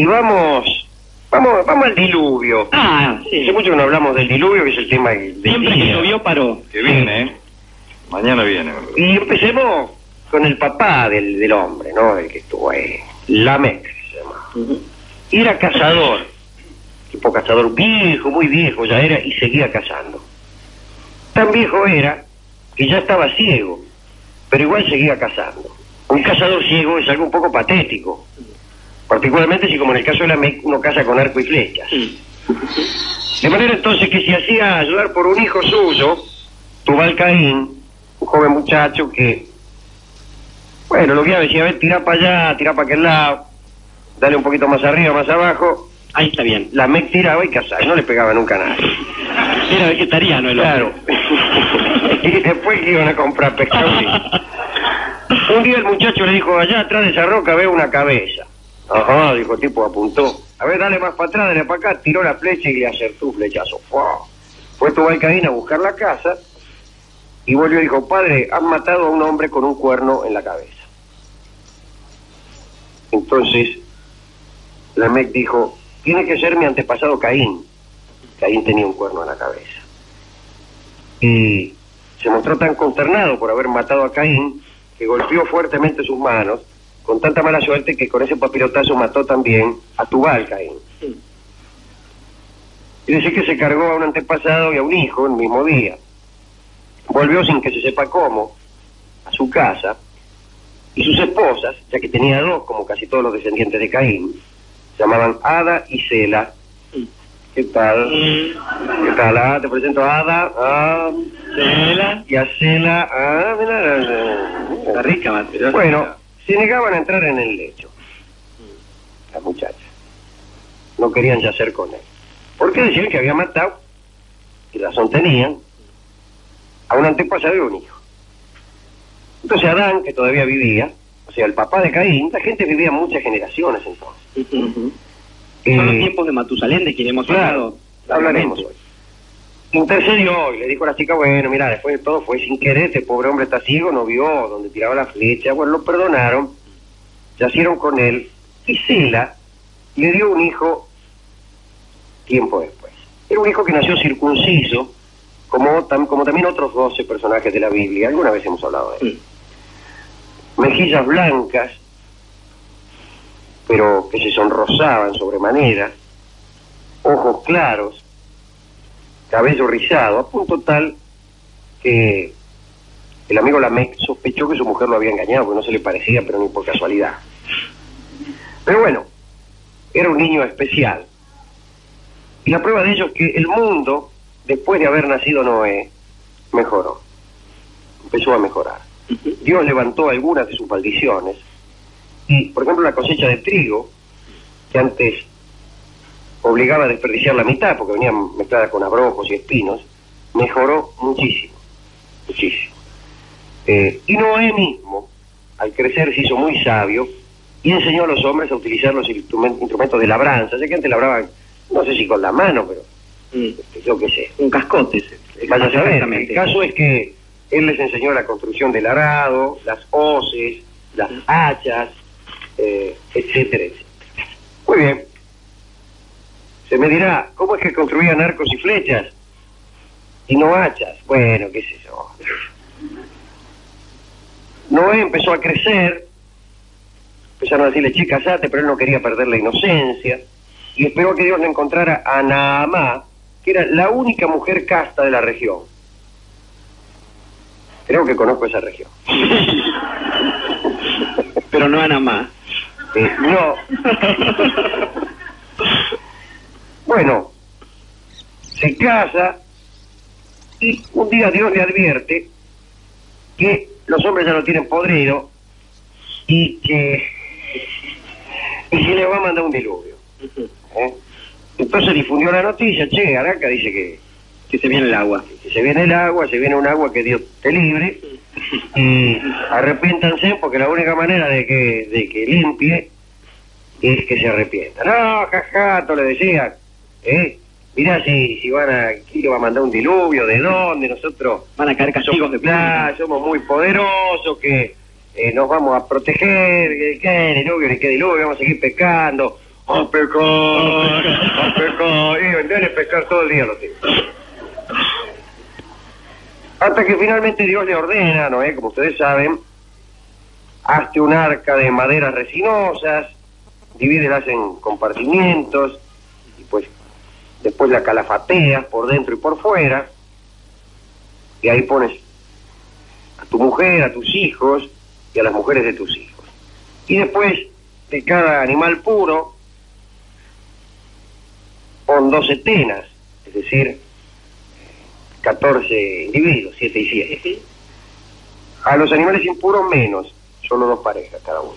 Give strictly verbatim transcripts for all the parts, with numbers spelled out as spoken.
Y vamos, vamos, vamos al diluvio. Ah, sí. Hace mucho que no hablamos del diluvio, que es el tema del Siempre que día. llovió paró. Que viene, ¿eh? Mañana viene. Y empecemos con el papá del, del hombre, ¿no? El que estuvo ahí. Lamec se llama. Uh-huh. Y era cazador. Tipo cazador viejo, muy viejo ya era, y seguía cazando. Tan viejo era que ya estaba ciego, pero igual seguía cazando. Un cazador ciego es algo un poco patético. Particularmente si, como en el caso de Lamec, uno caza con arco y flechas. De manera entonces que se hacía ayudar por un hijo suyo, Tubal Caín, un joven muchacho que, bueno, lo guiaba, decía, a ver, tirá para allá, tirá para aquel lado, dale un poquito más arriba, más abajo. Ahí está bien. Lamec tiraba y cazaba, y no le pegaba nunca a nadie. Era vegetariano el hombre. Claro. Y después que iban a comprar pescado. Sí. Un día el muchacho le dijo, allá atrás de esa roca veo una cabeza. Ajá, dijo el tipo, apuntó. A ver, dale más para atrás, dale para acá, tiró la flecha y le acertó un flechazo. ¡Fua! Fue Tubal Caín a buscar la casa y volvió y dijo, padre, han matado a un hombre con un cuerno en la cabeza. Entonces, Lamec dijo, tiene que ser mi antepasado Caín. Caín tenía un cuerno en la cabeza. Y se mostró tan consternado por haber matado a Caín que golpeó fuertemente sus manos, con tanta mala suerte que con ese papirotazo mató también a Tubal Caín. Y dice que se cargó a un antepasado y a un hijo el mismo día. Volvió sin que se sepa cómo a su casa, y sus esposas, ya que tenía dos, como casi todos los descendientes de Caín, se llamaban Ada y Sela. ¿Qué tal? ¿Qué tal? Ah, te presento a Ada, a Sela y a Sela. Ah, mira, Está rica, Mateo. bueno, se negaban a entrar en el lecho. Las muchachas no querían yacer con él, porque decían que había matado, y razón tenían, a un antepasado y un hijo. Entonces Adán, que todavía vivía, o sea, el papá de Caín, la gente vivía muchas generaciones entonces. Uh-huh. Eh, Son los tiempos de Matusalén de quien hemos claro, hablado. hablaremos hoy. Intercedió y le dijo a la chica, bueno, mira, después de todo fue sin querer, este pobre hombre está ciego, no vio donde tiraba la flecha, bueno, lo perdonaron, yacieron con él, y Sela le dio un hijo tiempo después. Era un hijo que nació circunciso, como, tam, como también otros doce personajes de la Biblia, alguna vez hemos hablado de él. Mm. Mejillas blancas, pero que se sonrosaban sobremanera, ojos claros, cabello rizado, a punto tal que el amigo Lamec sospechó que su mujer lo había engañado, porque no se le parecía, pero ni por casualidad. Pero bueno, era un niño especial. Y la prueba de ello es que el mundo, después de haber nacido Noé, mejoró. Empezó a mejorar. Dios levantó algunas de sus maldiciones. Y, por ejemplo, la cosecha de trigo, que antes obligaba a desperdiciar la mitad, porque venía mezclada con abrojos y espinos, mejoró muchísimo. Muchísimo. Eh, y Noé mismo, al crecer, se hizo muy sabio y enseñó a los hombres a utilizar los instrumentos de labranza. Ya que antes labraban, no sé si con la mano, pero mm. yo qué sé. Un cascote. Vaya a saber. El caso es que él les enseñó la construcción del arado, las hoces, las hachas, eh, etcétera, etcétera. Muy bien. Se me dirá, ¿cómo es que construían arcos y flechas y no hachas? Bueno, qué sé yo. Noé empezó a crecer, empezaron a decirle, che, casate, pero él no quería perder la inocencia, y esperó que Dios le encontrara a Naamá, que era la única mujer casta de la región. Creo que conozco esa región. Pero no a Naamá. Eh, no. Bueno, se casa y un día Dios le advierte que los hombres ya lo tienen podrido y que, y que le va a mandar un diluvio. ¿Eh? Entonces difundió la noticia, che, Araca dice que, que se viene el agua. Que se viene el agua, se viene un agua que Dios te libre y arrepiéntanse porque la única manera de que, de que limpie es que se arrepientan. No, jajato, le decían, ¿eh? Mirá si, si van a, ¿quién le va a mandar un diluvio? ¿De dónde? Nosotros van a caer castigos de playa, somos muy poderosos, que eh, nos vamos a proteger, ¿qué diluvio? ¿Ni qué diluvio? Vamos a seguir pecando. a pescar, a pescar, y vendrán a pescar todo el día los tipos. Hasta que finalmente Dios le ordena, ¿no es? Como ustedes saben, hazte un arca de maderas resinosas, divídelas en compartimientos, y pues después la calafateas por dentro y por fuera, y ahí pones a tu mujer, a tus hijos y a las mujeres de tus hijos. Y después de cada animal puro pon doce tenas, es decir, catorce individuos, siete y siete. A los animales impuros menos, solo dos parejas cada uno.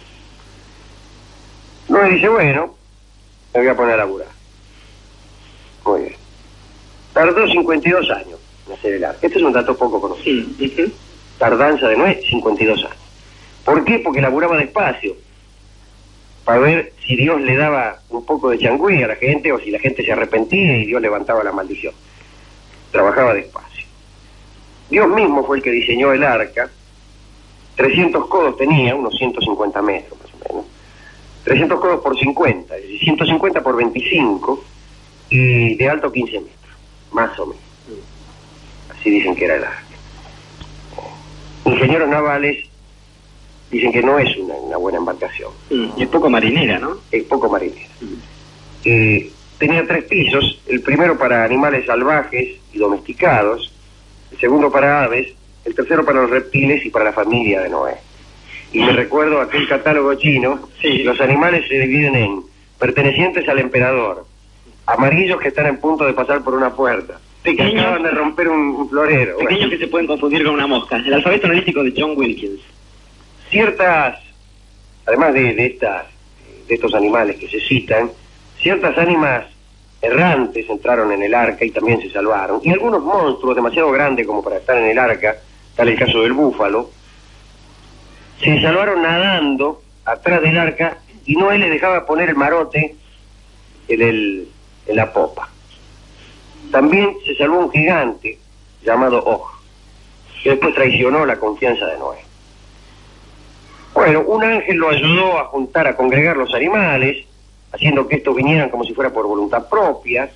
Noé dice, bueno, me voy a poner a laburar. Muy bien. Tardó cincuenta y dos años en hacer el arca. Este es un dato poco conocido. Uh-huh. Tardanza de Noé, cincuenta y dos años. ¿Por qué? Porque laburaba despacio, para ver si Dios le daba un poco de changüí a la gente o si la gente se arrepentía y Dios levantaba la maldición. Trabajaba despacio. Dios mismo fue el que diseñó el arca. trescientos codos tenía, unos ciento cincuenta metros más o menos. trescientos codos por cincuenta, es decir, ciento cincuenta por veinticinco, y de alto quince metros, más o menos. Así dicen que era el arca. Ingenieros navales dicen que no es una, una buena embarcación. Mm, es poco marinera, ¿no? Es poco marinera. Mm. Eh, tenía tres pisos, el primero para animales salvajes y domesticados, el segundo para aves, el tercero para los reptiles y para la familia de Noé. Y me recuerdo aquel catálogo chino, sí. Los animales se dividen en pertenecientes al emperador, amarillos que están en punto de pasar por una puerta, pequeños que acaban de romper un, un florero. Pequeños bueno. que se pueden confundir con una mosca. El alfabeto analítico de John Wilkins. Ciertas, además de, de, estas, de estos animales que se citan, ciertas ánimas errantes entraron en el arca y también se salvaron. Y algunos monstruos demasiado grandes como para estar en el arca, tal el caso del búfalo, se salvaron nadando atrás del arca y Noé les dejaba poner el marote en, el, en la popa. También se salvó un gigante llamado Og, que después traicionó la confianza de Noé. Bueno, un ángel lo ayudó a juntar, a congregar los animales, haciendo que estos vinieran como si fuera por voluntad propia,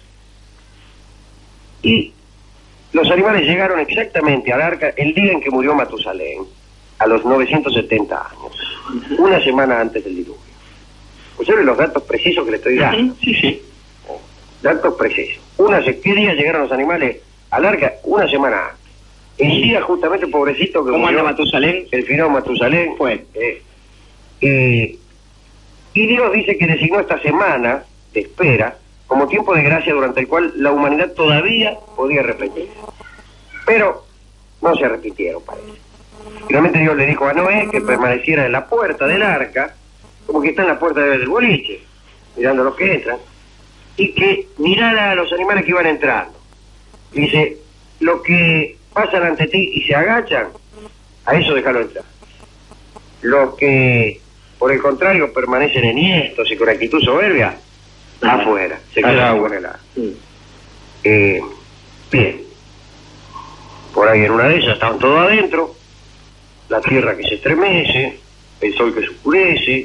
y los animales llegaron exactamente al arca el día en que murió Matusalén, a los novecientos setenta años, una semana antes del diluvio. Observen los datos precisos que le estoy dando. Sí, sí. Datos precisos. Una, ¿qué día llegaron los animales al arca? Una semana antes. El día justamente, pobrecito, que ¿Cómo murió, anda Matusalén? el final Matusalén fue. Eh, eh, y Dios dice que designó esta semana de espera como tiempo de gracia durante el cual la humanidad todavía podía arrepentirse. Pero no se arrepintieron, parece. Finalmente Dios le dijo a Noé que permaneciera en la puerta del arca, como que está en la puerta del boliche, mirando a los que entran, y que mirara a los animales que iban entrando. Dice, lo que pasan ante ti y se agachan, a eso déjalo entrar. Los que, por el contrario, permanecen enhiestos y con actitud soberbia, afuera, se quedan agua en el agua. Mm. Eh, bien, por ahí en una de ellas estaban todos adentro, la tierra que se estremece, el sol que se oscurece,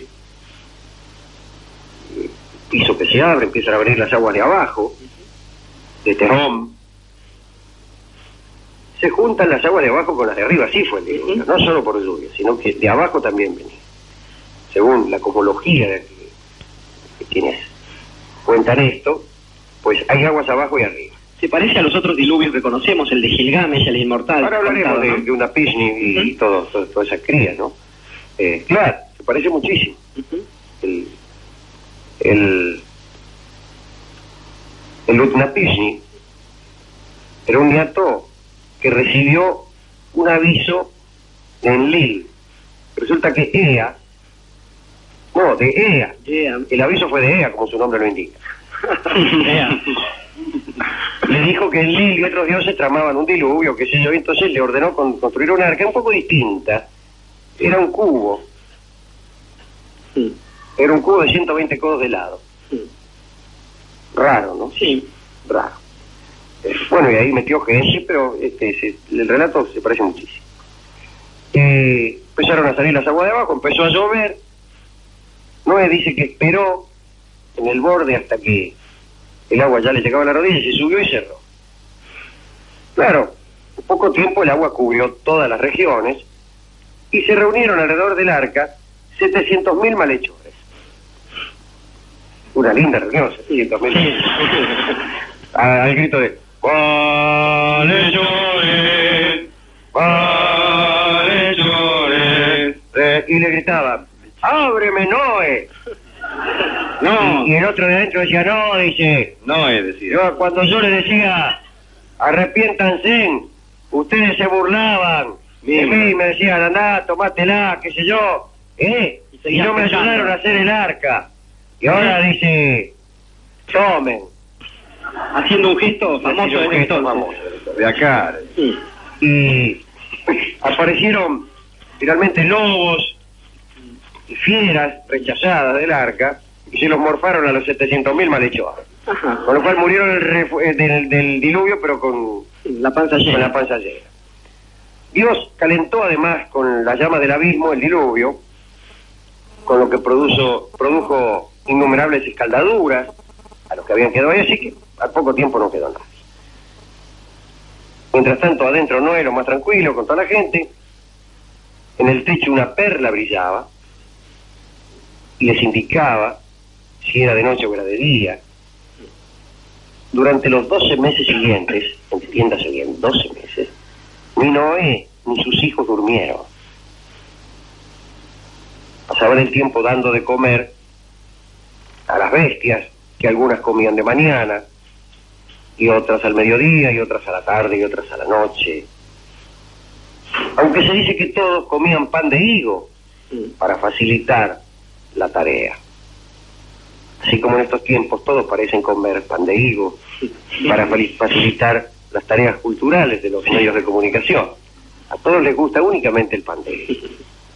el piso que se abre, empiezan a venir las aguas de abajo, de Tehom. Se juntan las aguas de abajo con las de arriba, así fue el diluvio, no solo por lluvia, sino que de abajo también venía. Según la cosmología de que, que quienes cuentan esto, pues hay aguas abajo y arriba. Se parece a los otros diluvios que conocemos, el de Gilgamesh, el inmortal. Ahora hablaremos contado, de, ¿no? de una Pishni y, y todo, todo, toda esa cría, ¿no? Eh, claro, se parece muchísimo. Uh-huh. El, el, el Utnapishni era un niato que recibió un aviso de Enlil. Resulta que Ea, no, de Ea, Yeah. el aviso fue de Ea, como su nombre lo indica. Yeah. Le dijo que Enlil y otros dioses tramaban un diluvio, qué sé yo, y entonces le ordenó con, construir una arca un poco distinta. Era un cubo. Mm. Era un cubo de ciento veinte codos de lado. Mm. Raro, ¿no? Sí. Raro. Eh, bueno, y ahí metió Geshe, pero este, se, el relato se parece muchísimo. Eh, empezaron a salir las aguas de abajo, empezó a llover. Noé dice que esperó en el borde hasta que el agua ya le llegaba a la rodilla, se subió y cerró. Claro, en poco tiempo el agua cubrió todas las regiones y se reunieron alrededor del arca setecientos mil malhechores. Una linda reunión, setecientos mil. Al grito de malhechores, malhechores, eh, y le gritaban, ¡ábreme, Noé! No. Y, y el otro de adentro decía, no, dice, No es decir. yo, cuando yo le decía, arrepiéntanse, ustedes se burlaban de mí, me decían, andá, tomátela, qué sé yo, ¿eh? Y no me ayudaron a hacer el arca. Y ahora dice, tomen. Haciendo un gesto famoso Haciendo un de gesto entonces. famoso. De acá. Sí. Y aparecieron finalmente lobos y fieras rechazadas del arca y se los morfaron a los setecientos mil malhechores. Ajá. Con lo cual murieron el refu- eh, del, del diluvio, pero con, La panza con llena. la panza llena. Dios calentó además con la llama del abismo el diluvio, con lo que produjo, produjo innumerables escaldaduras a los que habían quedado ahí, así que al poco tiempo no quedó nadie. Mientras tanto, adentro Noé, lo más tranquilo, con toda la gente, en el techo una perla brillaba y les indicaba si era de noche o era de día. Durante los doce meses siguientes, entiéndase bien, doce meses, ni Noé ni sus hijos durmieron. Pasaban el tiempo dando de comer a las bestias, que algunas comían de mañana, y otras al mediodía, y otras a la tarde, y otras a la noche. Aunque se dice que todos comían pan de higo para facilitar la tarea. Así como en estos tiempos todos parecen comer pan de higo para facilitar las tareas culturales de los medios de comunicación. A todos les gusta únicamente el pan de higo.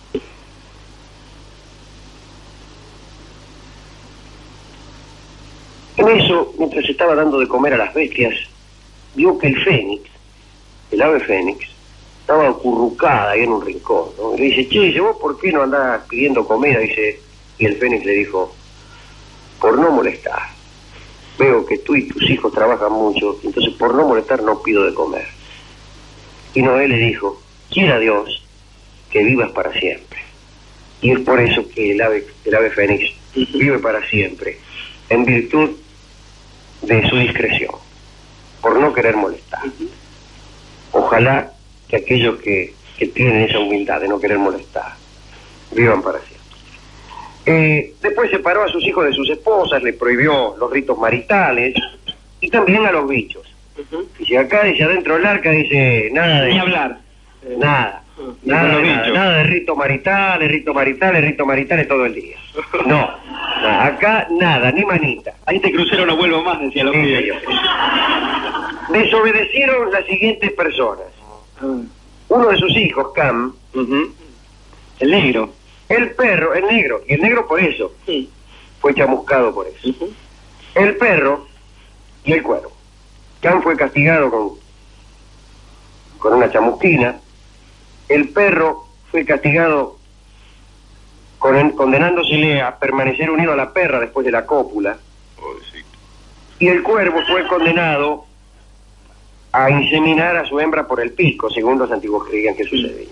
En eso, mientras se estaba dando de comer a las bestias, vio que el fénix, el ave fénix, estaba acurrucada ahí en un rincón, ¿no? Y le dice, che, dice, ¿vos por qué no andás pidiendo comida? Dice, y el fénix le dijo, por no molestar. Veo que tú y tus hijos trabajan mucho, entonces por no molestar no pido de comer. Y Noé le dijo, quiera Dios que vivas para siempre. Y es por eso que el ave, el ave fénix vive para siempre, en virtud de su discreción, por no querer molestar. Ojalá que aquellos que, que tienen esa humildad de no querer molestar vivan para siempre. Eh, después separó a sus hijos de sus esposas, le prohibió los ritos maritales y también a los bichos. Uh-huh. Y si acá dice adentro del arca, dice nada de Ni hablar. nada, Uh, nada, los de nada, bichos. nada de rito maritales, rito maritales, rito maritales todo el día. No, no, acá nada, ni manita. A este crucero no vuelvo más, decía los Sí, pibes. señor. Desobedecieron las siguientes personas. Ah. Uno de sus hijos, Cam, Ujú. El negro. el perro, el negro, y el negro por eso, Sí. fue chamuscado por eso. Ujú. El perro y el cuervo. Cam fue castigado con, con una chamusquina. El perro fue castigado con, condenándosele a permanecer unido a la perra después de la cópula. Pobrecito. Y el cuervo fue condenado a inseminar a su hembra por el pico, según los antiguos creían que sucedía.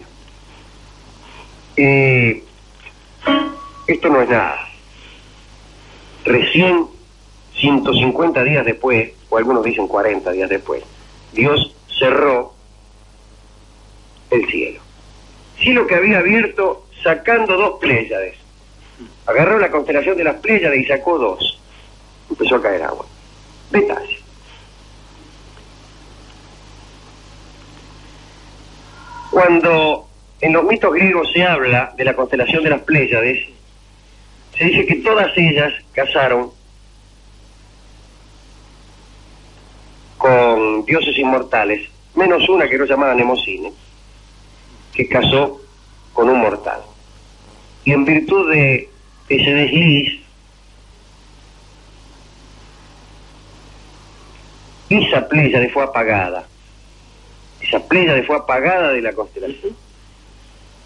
Eh, esto no es nada. Recién, ciento cincuenta días después, o algunos dicen cuarenta días después, Dios cerró el cielo. Cielo que había abierto sacando dos Pléyades. Agarró la constelación de las Pléyades y sacó dos. Empezó a caer agua. Detalle. Cuando en los mitos griegos se habla de la constelación de las Pléyades, se dice que todas ellas casaron con dioses inmortales, menos una que no llamaba Nemocine, que casó con un mortal. Y en virtud de ese desliz, esa Pléyade fue apagada. Esa Pléyade fue apagada de la constelación.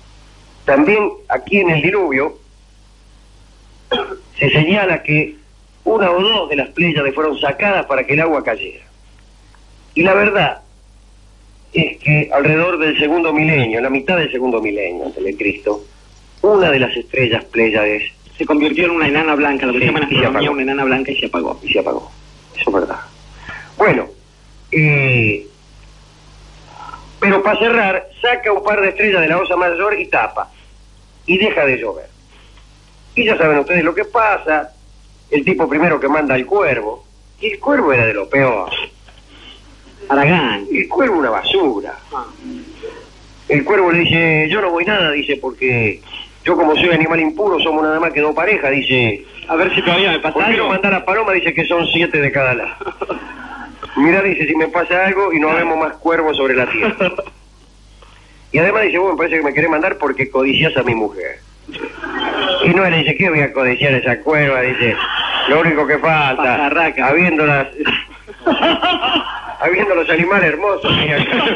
También aquí en el diluvio se señala que una o dos de las Pléyades fueron sacadas para que el agua cayera. Y la verdad es que alrededor del segundo milenio, en la mitad del segundo milenio antes de Cristo, una de las estrellas Pléyades se convirtió en una enana blanca, lo que sí, llaman y se astronomía apagó. una enana blanca, y se apagó. Y se apagó. Eso es verdad. Bueno, eh, pero para cerrar, saca un par de estrellas de la Osa Mayor y tapa. Y deja de llover. Y ya saben ustedes lo que pasa. El tipo primero que manda al cuervo. Y el cuervo era de lo peor. Aragán. El cuervo una basura. El cuervo le dice, yo no voy nada, dice, porque yo como soy animal impuro, somos nada más que dos parejas, dice. A ver si todavía me pasa ¿Por qué no algo? mandar a Paloma? Dice que son siete de cada lado. Mira, dice, si me pasa algo y no vemos más cuervos sobre la tierra. Y además dice, bueno, me parece que me querés mandar porque codicias a mi mujer. Y no, le dice, ¿qué voy a codiciar a esa cuerva? Dice, lo único que falta, Pajarraca. habiendo las... habiendo los animales hermosos. Mira,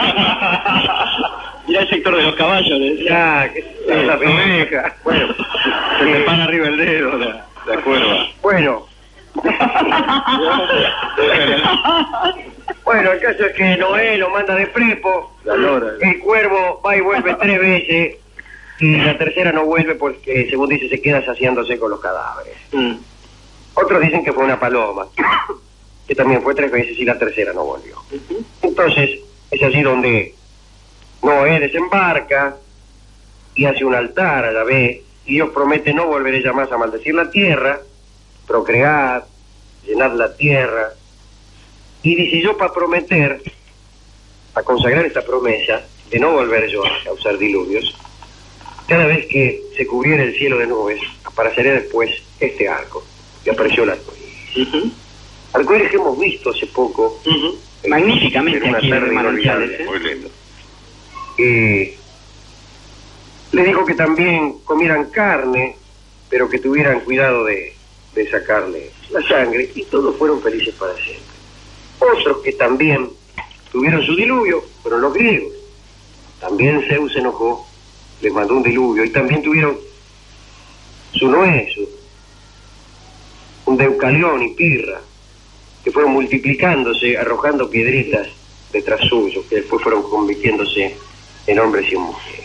Mirá el sector de los caballos, le decía. ya, que esa pendeja. Bueno, Se eh, te para arriba el dedo la, la cuerva. bueno. Bueno, el caso es que Noé lo manda de prepo, La lora. el cuervo va y vuelve tres veces, y la tercera no vuelve porque, según dice, se queda saciándose con los cadáveres. Mm. Otros dicen que fue una paloma, que también fue tres veces y la tercera no volvió. Entonces, es allí donde Noé desembarca y hace un altar a Yahvé, y Dios promete no volver ella más a maldecir la tierra, procrear, llenar la tierra, y dice, yo para prometer, para consagrar esta promesa de no volver yo a causar diluvios, cada vez que se cubriera el cielo de nubes, aparecería después este arco, y apareció el arcoíris. Ujú. Arcoíris que hemos visto hace poco, Ujú. Magníficamente Era una aquí en tarde Manantiales, inolvidable, ¿eh? Muy lindo. eh, le dijo que también comieran carne, pero que tuvieran cuidado de, de sacarle la sangre, y todos fueron felices para siempre. Otros que también tuvieron su diluvio fueron los griegos. También Zeus se enojó, les mandó un diluvio, y también tuvieron su Noé, su, un Deucalión y Pirra, que fueron multiplicándose, arrojando piedritas detrás suyo, que después fueron convirtiéndose en hombres y en mujeres.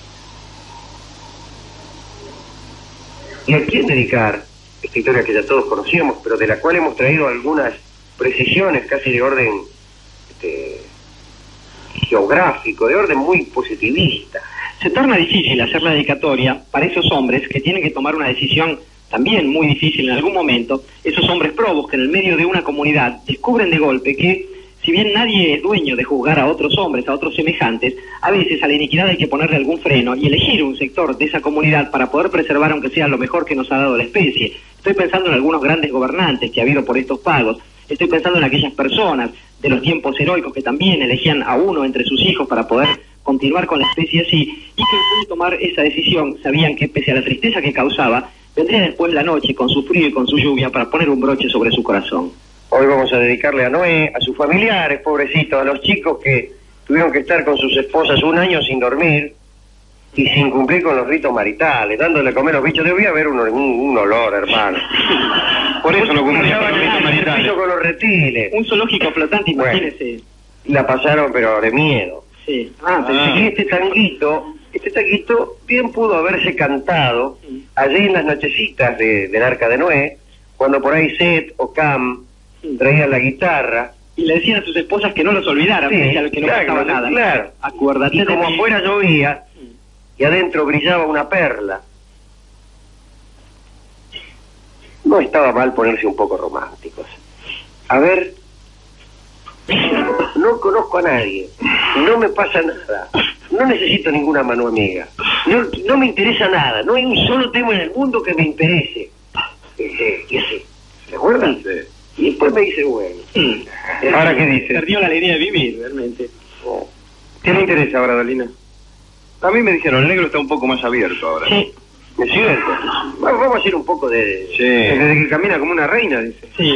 ¿Y a quién dedicar esta historia que ya todos conocíamos, pero de la cual hemos traído algunas precisiones casi de orden este, geográfico, de orden muy positivista? Se torna difícil hacer la dedicatoria para esos hombres que tienen que tomar una decisión también muy difícil en algún momento, esos hombres probos que en el medio de una comunidad descubren de golpe que, si bien nadie es dueño de juzgar a otros hombres, a otros semejantes, a veces a la iniquidad hay que ponerle algún freno y elegir un sector de esa comunidad para poder preservar, aunque sea lo mejor que nos ha dado la especie. Estoy pensando en algunos grandes gobernantes que ha habido por estos pagos. Estoy pensando en aquellas personas de los tiempos heroicos que también elegían a uno entre sus hijos para poder continuar con la especie así, y que después de tomar esa decisión sabían que, pese a la tristeza que causaba, vendría después la noche con su frío y con su lluvia para poner un broche sobre su corazón. Hoy vamos a dedicarle a Noé, a sus familiares, pobrecitos, a los chicos que tuvieron que estar con sus esposas un año sin dormir y sin cumplir con los ritos maritales, dándole a comer a los bichos. Debía haber un, un, un olor, hermano. Por eso no cumplían Pasaban con los ritos el servicio maritales. con los reptiles. Un zoológico flotante, Bueno. imagínese. La pasaron, pero de miedo. Sí. Ah, pensé Ah. Y este tanguito, este tanguito bien pudo haberse cantado allí en las nochecitas de, del Arca de Noé, cuando por ahí Set o Cam traían la guitarra. y le decían a sus esposas que no los olvidaran, Sí, pese a que no claro, pasaba no, nada. claro. Acuérdate Y de como mí. afuera llovía y adentro brillaba una perla, no estaba mal ponerse un poco románticos. A ver, no conozco a nadie, no me pasa nada, no necesito ninguna mano amiga, no, no me interesa nada, no hay un solo tema en el mundo que me interese. Ese, y así, ¿se acuerdan? Sí. Y después me dice, bueno, Mm. ¿ahora qué dice? Perdió la alegría de vivir, realmente. Oh, ¿Qué le interesa ahora, Dalina? A mí me dijeron, el negro está un poco más abierto ahora. Sí, ¿es cierto? Vamos vamos a hacer un poco de... Sí. Desde que camina como una reina, dice. sí.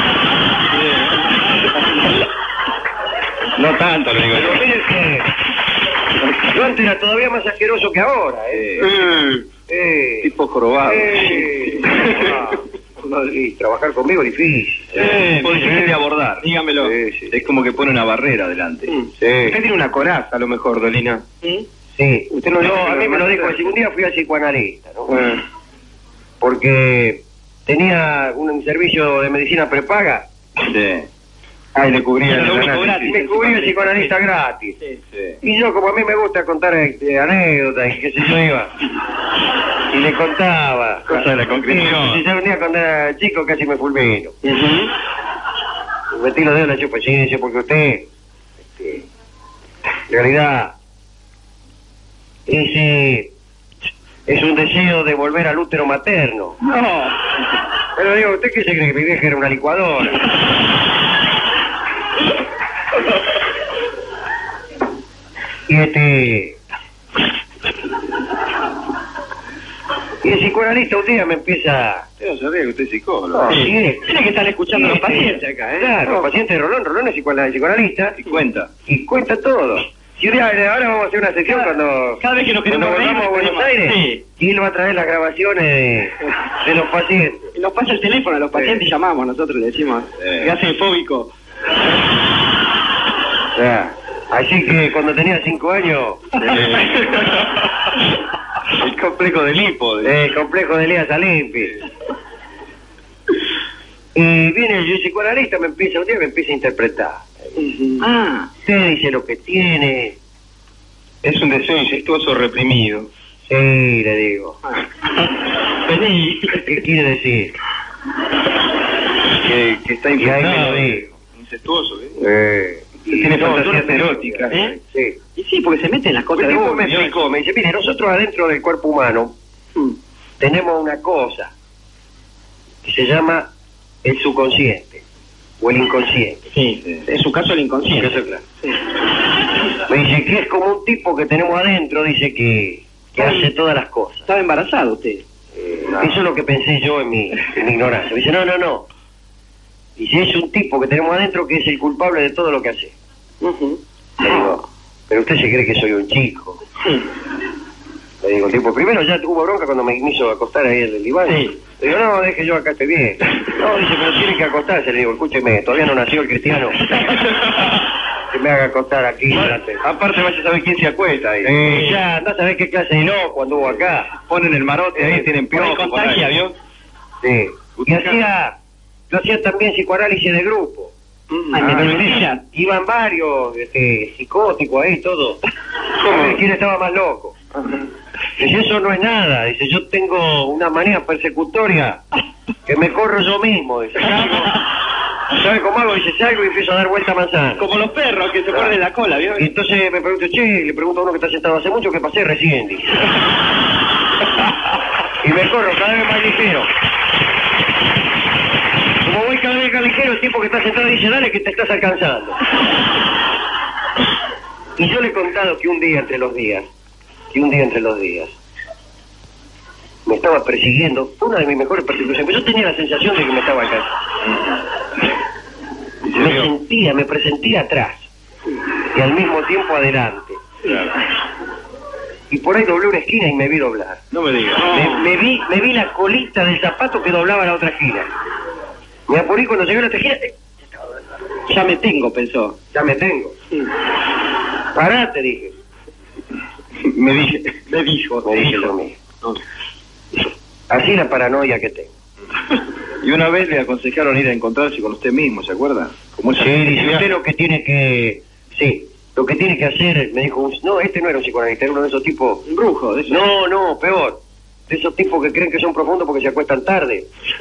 No tanto, le digo Pero yo. miren que... Yo antes era todavía más asqueroso que ahora, ¿eh? Eh, Eh, tipo jorobado. eh, ah, no, y trabajar conmigo es difícil. Eh, es difícil de abordar. Dígamelo. Sí, sí. Es como que pone una barrera delante. Sí. Usted tiene una coraza, a lo mejor, Dolina. ¿Sí? Sí, Usted no no, dice a que mí me lo normal- dijo, si un día fui a psicoanalista, ¿no? Eh. Porque tenía un servicio de medicina prepaga Sí. Ay, le cubría Pero el lo único análisis. gratis. y me cubría el psicoanalista gratis. Sí. Sí. Y yo, como a mí me gusta contar este, anécdotas y qué sé yo, iba y le contaba. Cosa de la concreción. Sí, si yo un día cuando era chico casi me fulmino. Ujú. Metí los dedos en la chupa, sí, dice, porque usted, este, en realidad, ese es un deseo de volver al útero materno. No. Pero digo, ¿usted qué se cree? Que mi vieja era una licuadora. Y este... Y el psicoanalista un día me empieza... Yo no sabía que usted es psicólogo. No, Sí. sí, Tiene que estar escuchando a los sí, pacientes acá, ¿eh? Claro, los pacientes de Rolón, Rolón es psicoanal- psicoanalista Y cuenta. y cuenta todo. Si un día, ahora vamos a hacer una sección Cada- cuando, cada vez que nos cuando queremos reír, volvamos a Buenos pedimos- Aires, sí. y él va a traer las grabaciones de, de los pacientes. Y nos pasa el teléfono a los pacientes y llamamos, nosotros le decimos, Eh. que hace fóbico. O sea, así que cuando tenía cinco años, El complejo del hipo. eh, el complejo de Elías Alimpi. Y viene el psicoanalista, me empieza, un día me empieza a interpretar. Ah, Usted dice lo que tiene. Es un deseo incestuoso reprimido. Sí, le digo. vení. ¿Qué quiere decir? Que, que está Y ahí me infectado. lo digo. Incestuoso, ¿eh? Eh, Usted tiene no, fantasías yo no- eróticas. ¿Eh? Sí. Y sí, porque se mete en las El cosas de tipo uno. me explicó, me dice, mire, nosotros adentro del cuerpo humano Mm. tenemos una cosa que se llama el subconsciente o el inconsciente. Sí, en su caso el inconsciente. Eso es claro. Me dice que es como un tipo que tenemos adentro, dice que, que hace todas las cosas. Estaba embarazado usted. Eh, Eso es lo que pensé yo en mi, en mi ignorancia. Me dice, no, no, no. Dice, es un tipo que tenemos adentro que es el culpable de todo lo que hace. Ujú. Le digo, pero usted se cree que soy un chico. Sí. Le digo, tipo, primero ya tuvo bronca cuando me hizo acostar ahí en el diván. Sí. Le digo, no, deje yo acá, estoy bien. No, dice, pero tiene que acostarse. Le digo, escúcheme, todavía no nació el cristiano. Que me haga acostar aquí. delante. Aparte vaya a saber quién se acuesta ahí. Eh, ya, andá a saber qué clase de loco anduvo acá. Ponen el marote ahí, tienen Por ahí piojo. por contagia, ahí. ¿vio? Sí. Y Usted hacía, yo hacía también psicoanálisis de grupo. Ay, Ah, me mentira. Iban varios, este, psicóticos ahí, todo. A ver quién estaba más loco. Dice, eso no es nada. Dice, yo tengo una manía persecutoria que me corro yo mismo. Dice, salgo, ¿sabe cómo hago? Dice, salgo y empiezo a dar vuelta a manzana. Como los perros que se muerden la cola, ¿vio? Y entonces me pregunto, che, le pregunto a uno que está sentado hace mucho que pasé recién, dice. Y me corro cada vez más ligero. Como voy cada vez más ligero, el tipo que está sentado dice, dale que te estás alcanzando. Y yo le he contado que un día entre los días, que un día entre los días, me estaba persiguiendo, fue una de mis mejores persecuciones, pero yo tenía la sensación de que me estaba alcanzando. Me sentía, me presentía atrás y al mismo tiempo adelante. Claro. Y por ahí doblé una esquina y me vi doblar. No me diga. Me, me vi, me vi la colita del zapato que doblaba la otra esquina. Me apuré cuando llegué a la otra esquina. eh, Ya me tengo, pensó. Ya me tengo. Parate, dije. Me dije. Me dijo. Me dije lo mismo. Así la paranoia que tengo. Y una vez le aconsejaron ir a encontrarse con usted mismo, ¿se acuerda? Como esa Sí, dice necesidad. usted lo que tiene que... Sí, lo que tiene que hacer, me dijo, un- no, este no era un psicoanalista, era uno de esos tipos... Un brujo, de eso. No, no, peor. De esos tipos que creen que son profundos porque se acuestan tarde.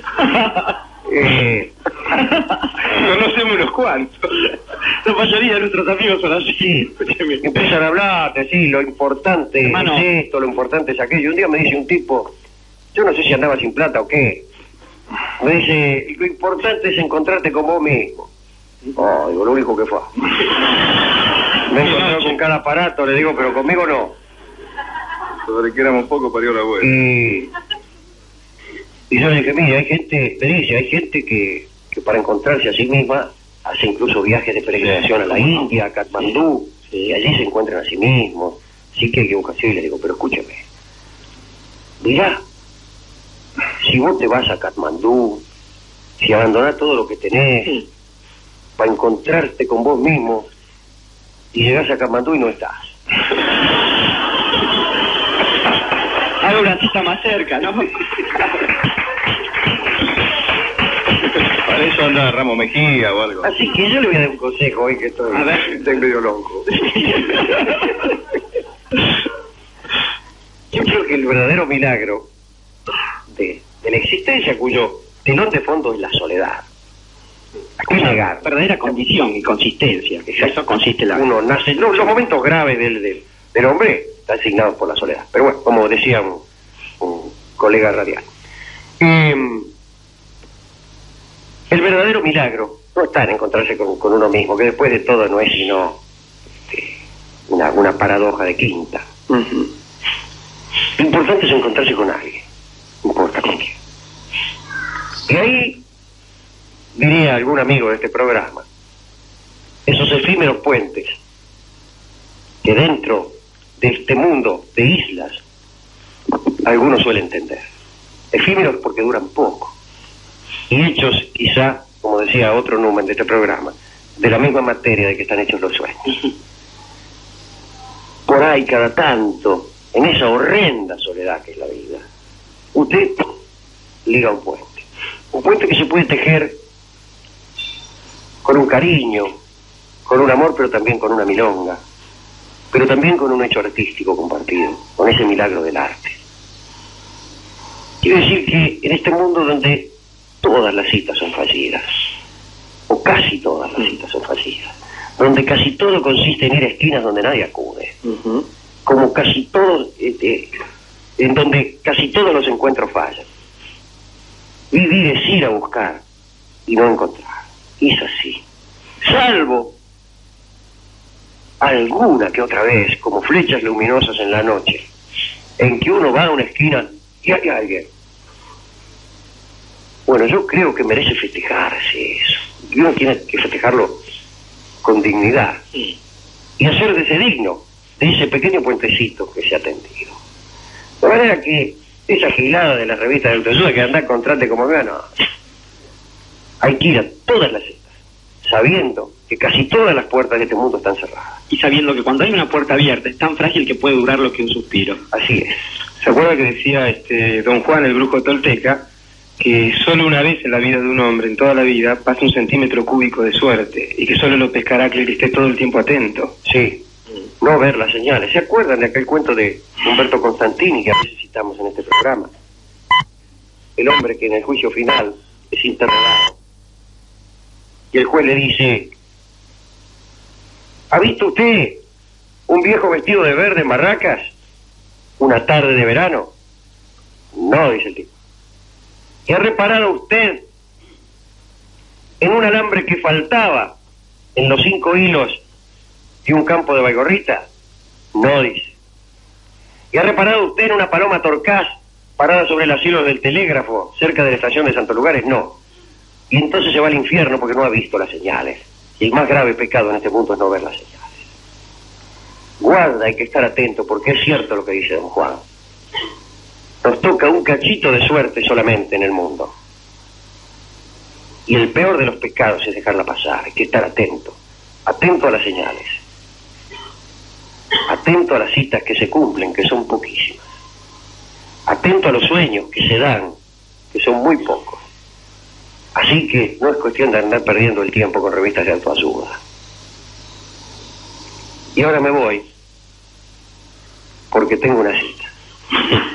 eh, Conocemos unos cuantos. La mayoría de nuestros amigos son así. sí, empiezan a hablar, sí, lo importante Hermano. es esto, lo importante es aquello. Un día me dice un tipo, yo no sé si andaba sin plata o qué, me dice, lo importante es encontrarte con vos mismo. Oh, digo, lo único que fue. Me he encontrado con cada aparato, le digo, pero conmigo no. Sobre que éramos poco parió la abuela. Y, y yo le dije, mire, hay gente, me dice, hay gente que, que para encontrarse a sí misma hace incluso viajes de peregrinación a la India, a Katmandú, y allí se encuentran a sí mismos. Sí que hay que buscar, sí, le digo, pero escúcheme. Mirá, si vos te vas a Katmandú si abandonás todo lo que tenés para encontrarte con vos mismo y llegás a Katmandú y no estás. Ahora sí está más cerca, ¿no? Para eso anda Ramos Mejía o algo. Así que yo le voy a dar un consejo hoy que estoy, A ver. estoy medio loco. Yo creo que el verdadero milagro de, de la existencia, cuyo telón de fondo es la soledad. ¿A qué negar? Verdadera condición y consistencia. Eso consiste la... Uno nace, no, los momentos graves del, del, del hombre están asignados por la soledad. Pero bueno, como decía un, un colega radial. Eh, el verdadero milagro no está en encontrarse con, con uno mismo, que después de todo no es sino este, una, una paradoja de quinta. Uh-huh. Lo importante es encontrarse con alguien, no importa con quién. Y ahí, diría algún amigo de este programa, esos efímeros puentes que dentro de este mundo de islas algunos suelen entender. Efímeros porque duran poco. Y hechos, quizá, como decía otro número de este programa, de la misma materia de que están hechos los sueños. Por ahí, cada tanto, en esa horrenda soledad que es la vida, usted liga un puente. Un puente que se puede tejer con un cariño, con un amor, pero también con una milonga, pero también con un hecho artístico compartido, con ese milagro del arte. Quiero decir que en este mundo donde todas las citas son fallidas, o casi todas las citas son fallidas, donde casi todo consiste en ir a esquinas donde nadie acude, uh-huh. como casi todo, este, en donde casi todos los encuentros fallan. Vivir es ir a buscar y no encontrar. Y es así. Salvo alguna que otra vez, como flechas luminosas en la noche, en que uno va a una esquina y hay alguien. Bueno, yo creo que merece festejarse eso. Y uno tiene que festejarlo con dignidad. Y hacer de ese digno, de ese pequeño puentecito que se ha tendido. De manera que esa gilada de las revistas de autoayuda que anda con trate como vea, no. Hay que ir a todas las citas, sabiendo que casi todas las puertas de este mundo están cerradas. Y sabiendo que cuando hay una puerta abierta es tan frágil que puede durar lo que un suspiro. Así es. ¿Se acuerda que decía este don Juan, el brujo tolteca, que solo una vez en la vida de un hombre, en toda la vida, pasa un centímetro cúbico de suerte, y que solo lo pescará aquel que esté todo el tiempo atento? Sí. No ver las señales. ¿Se acuerdan de aquel cuento de Humberto Constantini que a veces citamos en este programa? El hombre que en el juicio final es interrogado y el juez le dice: ¿ha visto usted un viejo vestido de verde en Barracas una tarde de verano? No, dice el tipo. ¿Y ha reparado usted en un alambre que faltaba en los cinco hilos de un campo de baigorrita? No, dice. ¿Y ha reparado usted en una paloma torcaz parada sobre los hilos del telégrafo cerca de la estación de Santo Lugares? No. Y entonces se va al infierno porque no ha visto las señales. Y el más grave pecado en este mundo es no ver las señales. Guarda, hay que estar atento porque es cierto lo que dice don Juan. Nos toca un cachito de suerte solamente en el mundo. Y el peor de los pecados es dejarla pasar. Hay que estar atento. Atento a las señales. Atento a las citas que se cumplen, que son poquísimas. Atento a los sueños que se dan, que son muy pocos. Así que no es cuestión de andar perdiendo el tiempo con revistas de autoayuda. Y ahora me voy, porque tengo una cita.